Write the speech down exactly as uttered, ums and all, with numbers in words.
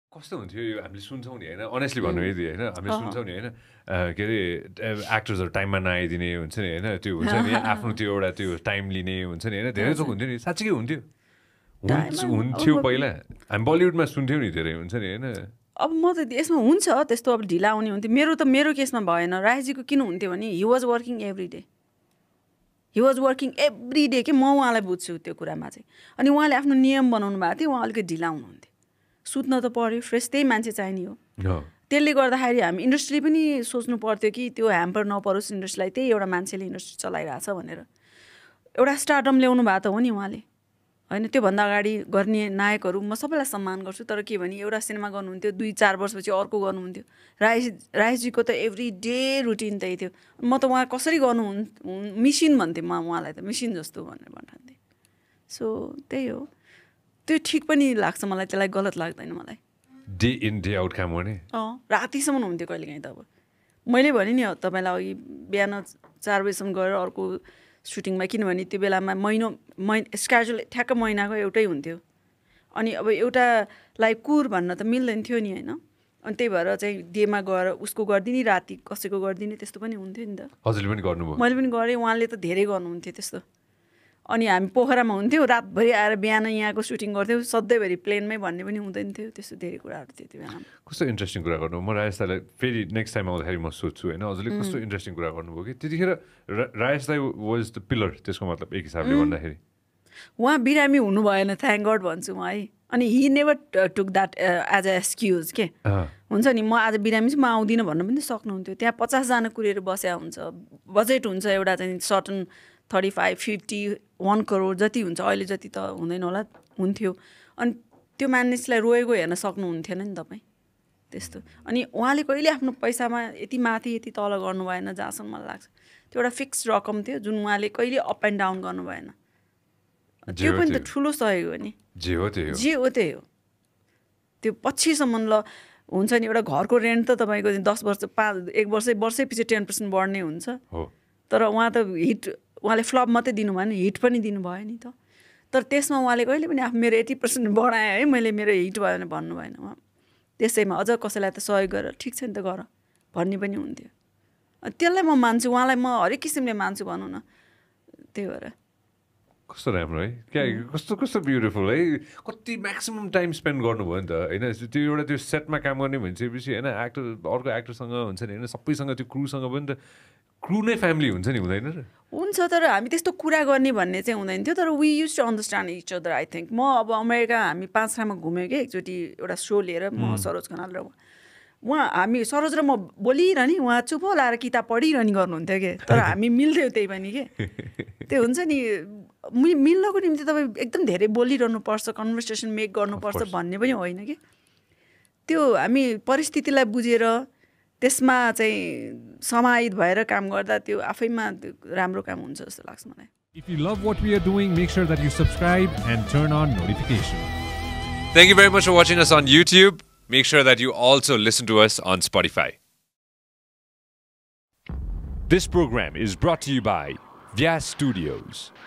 कस्तो हुन्थ्यो यो हामीले सुन्छौँ नि होइन अनेस्टली भन्नु यदि होइन हामीले सुन्छौँ नि होइन के अरे एक्टर्सहरू टाइममा नआइदिने हुन्छ नि होइन त्यो हुन्छ नि आफ्नो त्यो एउटा त्यो टाइम लिने हुन्छ नि होइन धेरै थोक हुन्थ्यो नि साँच्चीकै हुन्थ्यो हुन्थ्यो पहिला हामी बलिउडमा सुन्थ्यौँ नि धेरै हुन्छ नि होइन अब म त यसमा हुन्छ त्यस्तो अब ढिला आउने हुन्थ्यो मेरो त मेरो केसमा भएन राजेशजीको किन हुन्थ्यो भने he was working every day he was working every day के म उहाँलाई बुझ्छु त्यो कुरामा चाहिँ अनि उहाँले आफ्नो नियम बनाउनु भएको थियो उहाँ अलिकति ढिला हुनुहुन्थ्यो सुत्न त पऱ्यो फ्रेस त्यही मान्छे चाहिने हो त्यसले गर्दाखेरि हामी इन्डस्ट्रीले पनि सोच्नु पर्थ्यो कि त्यो ह्याम्पर नपरोस् इन्डस्ट्रीलाई त्यही एउटा मान्छेले इन्डस्ट्री चलाइरहेछ भनेर एउटा स्टार्टअप ल्याउनु भएको त हो नि उहाँले होइन त्योभन्दा अगाडि गर्ने नायकहरू म सबैलाई सम्मान गर्छु तर के भने एउटा सिनेमा गर्नुहुन्थ्यो दुई चार वर्षपछि अर्को गर्नुहुन्थ्यो राजेश राजेशजीको त एभ्री डे रुटिन त्यही थियो म त उहाँ कसरी गर्नु मिसिन भन्थेँ म उहाँलाई त मिसिन जस्तो भनेर भन्थेँ सो त्यही हो त्यो ठिक पनि लाग्छ मलाई त्यसलाई गलत लाग्दैन मलाई डे इन डे आउट काम गर्ने अँ रातिसम्म हुन्थ्यो कहिलेकाहीँ त अब मैले भने नि तपाईँलाई अघि बिहान चार बजीसम्म गएर अर्को सुटिङमा किनभने त्यो बेलामा महिनो मै स्केड्युल ठ्याक्क महिनाको एउटै हुन्थ्यो अनि अब एउटालाई कुर भन्न त मिल्दैन थियो नि होइन अनि त्यही भएर चाहिँ डेमा गएर उसको गरिदिने राति कसैको गरिदिने त्यस्तो पनि हुन्थ्यो नि त हजुरले पनि गर्नुभयो मैले पनि गरेँ उहाँले त धेरै गर्नुहुन्थ्यो त्यस्तो अनि हामी पोखरामा हुन्थ्यौँ रातभरि आएर बिहान यहाँको सुटिङ गर्थ्यौँ सधैँभरि प्लेनमै भन्ने पनि हुँदैन थियो त्यस्तो धेरै कुराहरू थियो त्यो बेलामा कस्तो इन्ट्रेस्टिङ कुरा गर्नु म राजेश दाईलाई फेरि नेक्स्ट टाइम आउँदाखेरि म सोध्छु होइन हजुरले कस्तो इन्ट्रेस्टिङ कुरा गर्नुभयो कि त्यतिखेर राजेश दाई वाज द पिलर त्यसको मतलब एक हिसाबले भन्दाखेरि उहाँ बिरामी हुनु भएन थ्याङ्क गड भन्छु म है अनि he never took that as a excuse के हुन्छ नि म आज बिरामी चाहिँ म आउँदिनँ भन्न पनि सक्नुहुन्थ्यो त्यहाँ पचासजना कुरेर बस्या हुन्छ बजेट हुन्छ एउटा चाहिँ certain thirty five fifty one crore जति हुन्छ अहिले जति त हुँदैन होला हुन्थ्यो अनि त्यो मानिसलाई रोएको हेर्न सक्नुहुन्थेन नि तपाईँ त्यस्तो अनि उहाँले कहिले आफ्नो पैसामा यति माथि यति तल गर्नु भएन जहाँसम्म मलाई लाग्छ त्यो एउटा फिक्स रकम थियो जुन उहाँले कहिले अप एन्ड डाउन गर्नु भएन त्यो पनि त ठुलो सहयोग हो नि जे हो त्यही हो जे हो त्यही हो त्यो पछिसम्म ल हुन्छ नि एउटा घरको रेन्ट त तपाईँको दस वर्ष पाँच एक वर्ष वर्षै पछि टेन पर्सेन्ट बढ्ने हुन्छ तर उहाँ त हिट उहाँले फ्लप मात्रै दिनु भएन हिट पनि दिनुभयो नि त तर त्यसमा उहाँले कहिले पनि आफ्नो मेरो एट्टी पर्सेन्ट बढाएँ है मैले मेरो हिट भयो भने भन्नु भएन उहाँ त्यसैमा अझ कसैलाई त सहयोग गरेर ठिक छ नि त गर भन्ने पनि हुन्थ्यो त्यसलाई म मान्छु उहाँलाई म हरेक किसिमले मान्छु भनौँ न त्यही भएर कस्तो राम्रो है क्या कस्तो कस्तो ब्युटिफुल है कति म्याक्सिमम् टाइम स्पेन्ड गर्नुभयो नि त होइन त्यो एउटा त्यो सेटमा काम गर्ने भनिसकेपछि होइन एक्टर अर्को एक्टरसँग हुन्छ नि होइन सबैसँग त्यो क्रुसँग पनि त क्रू नै फ्यामिली हुन्छ नि हुँदैन र हुन्छ तर हामी त्यस्तो कुरा गर्ने भन्ने चाहिँ हुँदैन थियो तर we use to understand each other I think म अब अमेरिका हामी पाँच ठाउँमा घुम्यौँ कि एकचोटि एउटा सो लिएर म सरोज खनाल र उहाँ हामी सरोज र म बोलिरहने उहाँ चुप लाएर किताब पढिरहने गर्नुहुन्थ्यो कि तर हामी मिल्थ्यौँ त्यही पनि के त्यो हुन्छ नि मिल्नको निम्ति तपाईँ एकदम धेरै बोलिरहनुपर्छ कन्भर्सेसन मेक गर्नुपर्छ भन्ने पनि होइन कि त्यो हामी परिस्थितिलाई बुझेर त्यसमा चाहिँ समाहित भएर काम गर्दा त्यो आफैमा राम्रो काम हुन्छ जस्तो लाग्छ मलाई If you love what we are doing, make sure that you subscribe and turn on notifications. Thank you very much for watching us on YouTube. Make sure that you also listen to us on Spotify. This program is brought to you by Vyas Studios.